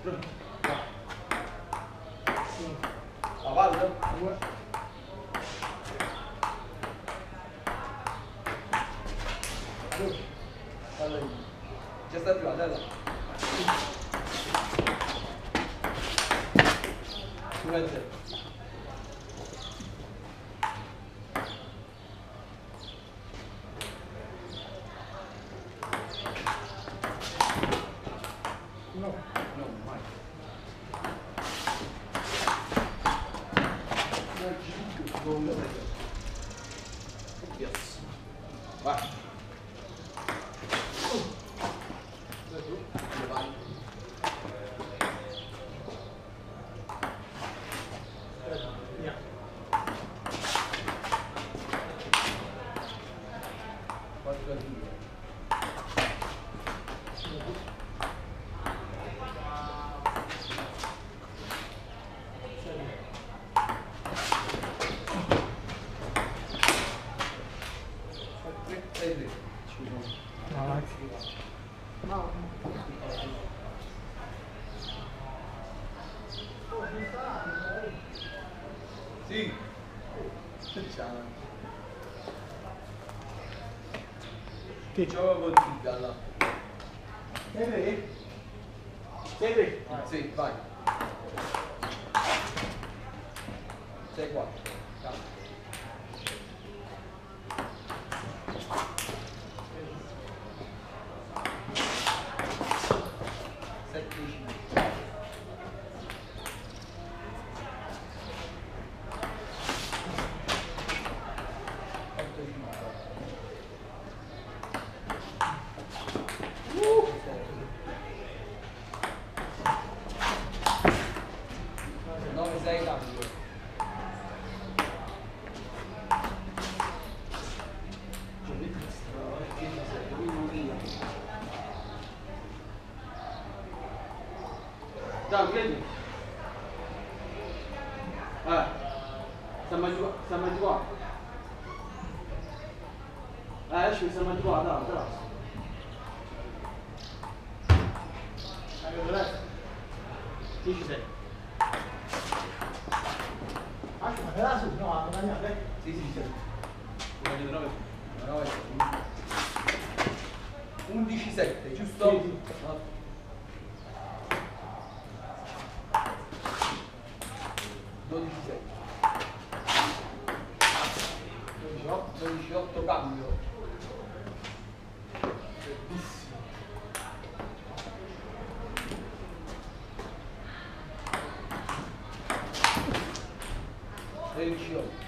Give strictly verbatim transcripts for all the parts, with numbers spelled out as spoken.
Avanti. Due. Allora, già sta più, andata. uno a zero. No, no, mai. Yes. Vai. Sì. Ciao. Che ciao con Tigalla. Sei lì? Sei lì? Sì, vai. sei quattro. nove sei cambio. Ciao, prendi. Eh, stiamo giù, stiamo giù qua. Eh, esci, stiamo giù qua, dai, dai. Allora, dieci sei. Ah, ma te la su? No, la guadagnate? Sì, sì, sì. Guadagno nove. nove. undici sette, giusto? Sì, sì. dodici sette. dodici otto cambio. Bellissimo. tredici otto.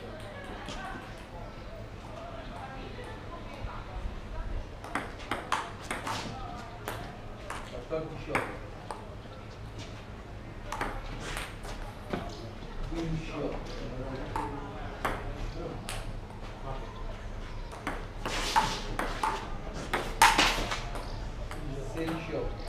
quattordici otto. quindici otto. sedici otto.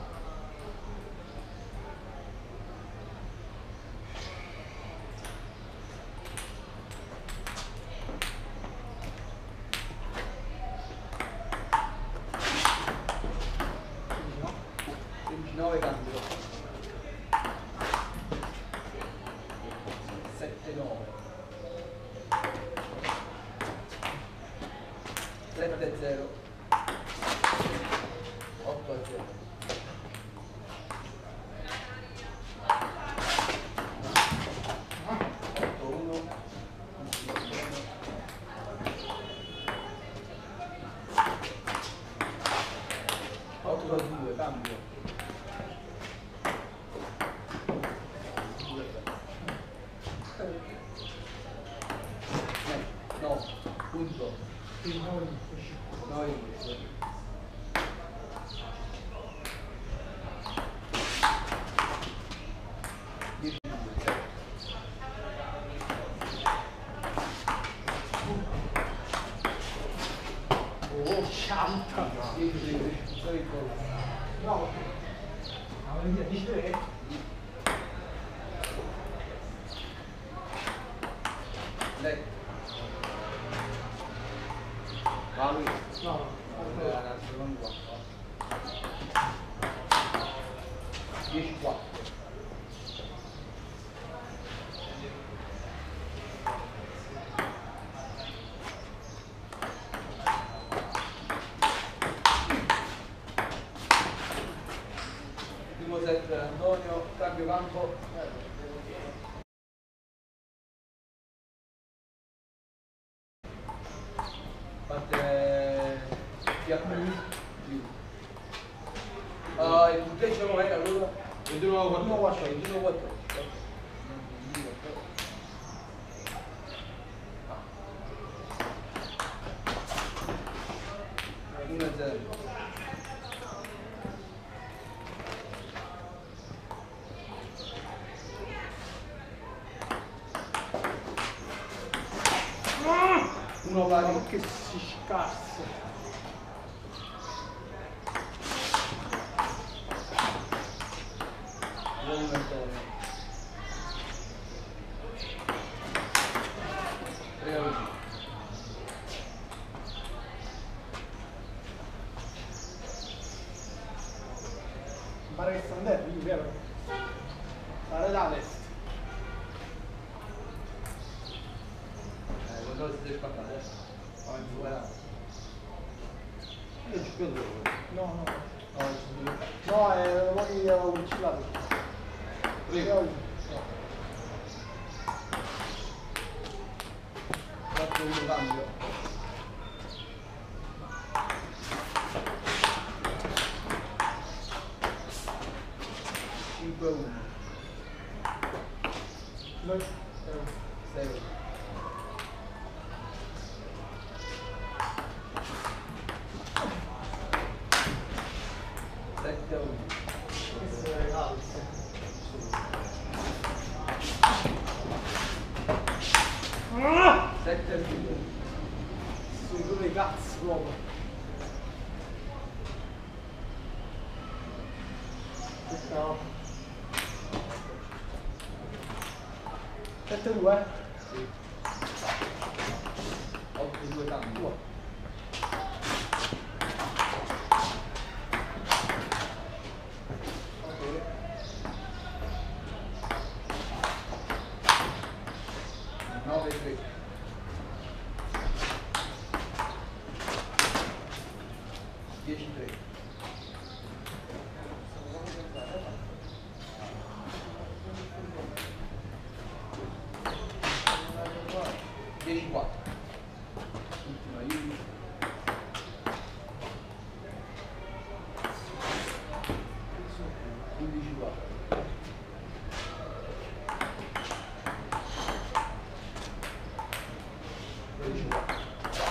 nove cambio. sette nove. sette zero. otto zero. otto uno. otto due cambio. No, punto. Noi. Oh, scianta! No, no, dici tre? Lei. Va lui? No, no, non qua. dieci quattro. Primo set Antonio, cambio campo. Parte più. Uh, il punteggio com'era allora? ventuno quattordici. ventuno quattordici. uno a zero. Uno pari. Che si scassa. Buon Antonio. tre a uno. Mi pare che sta andando, quindi vero? Stare da destra. Eh, lo so se si è spaccato, eh. Ma è superato. Io ci credo. No, no. No, ci credo. No, è poi avevo uccilato. Prego. quattro uno cambio. cinque a uno. Noi. sei a uno. sette a uno. Questo è alto. sette a due. Sono due cazzo proprio. Questa. sette a due? Sì. otto a due cambio. nove a tre. dieci a tre. dieci a quattro. Ultima Iuri. undici a quattro. dodici a quattro.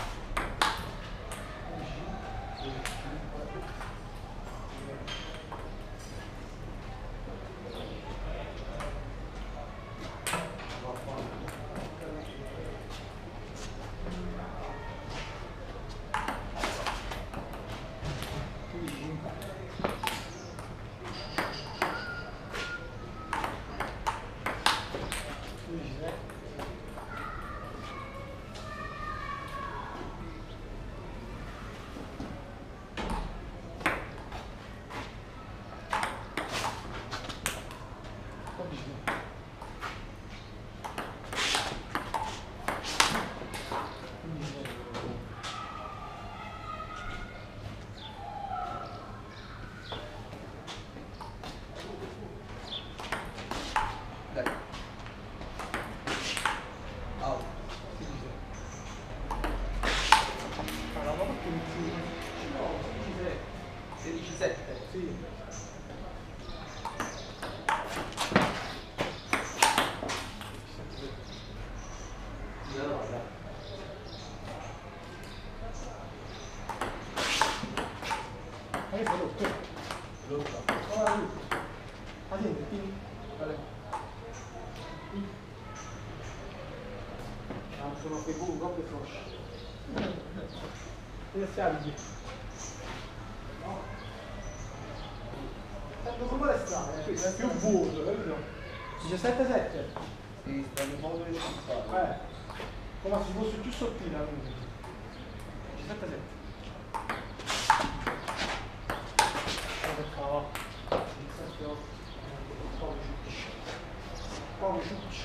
Dai. Out. Allora, ma perché non si... No, sedici a sette. Sì. Ma che sei rotto? Lotta. Ah, io. Ah, senti, quindi... Vale. Ah, sono quei buchi proprio frosci. Che stiamo lì? No. Sento come le strade, questo è più vuoto, capito? diciassette a sette. Sì, sta in modo di scappare. Eh. Come se fosse più sottile la musica. diciassette a sette. Oh, che cavolo. diciassette a otto. pochi ciucci. Pochi ciucci.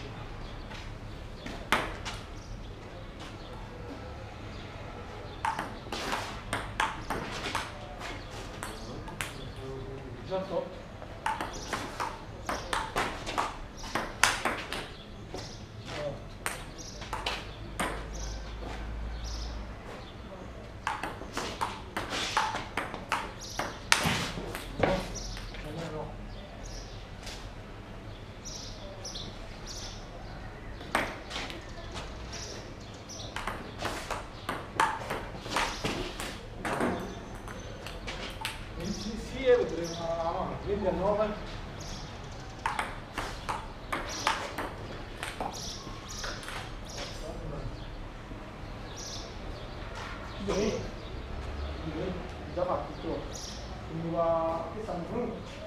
diciotto. Vedremo una venti a nove. Già fatto tutto. Quindi va. Che stanno pronti?